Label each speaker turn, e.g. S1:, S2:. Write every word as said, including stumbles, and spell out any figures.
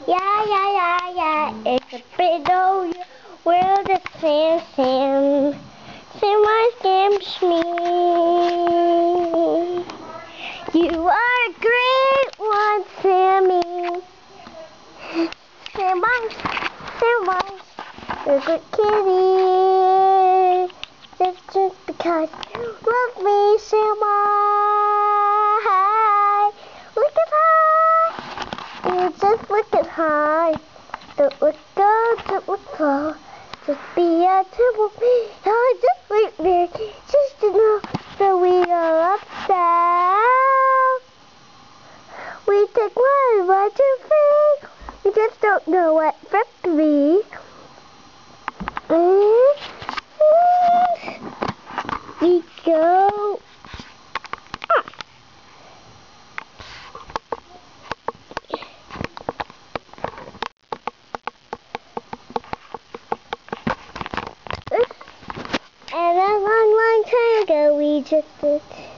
S1: Yeah, yeah, yeah, yeah. It's a big old world of Sam, Sam. Sam scams me. You are a great one, Sammy. Sam, Sam, you're a good kitty. Just, just because you love me, Sam. Look at her. You just look at her. Don't look down, don't look low. Just be a temple. Oh, just wait there. Just to know that we are upstairs. We take one, one, two, three. We just don't know what for three. We go. And a long, long time ago, we just did.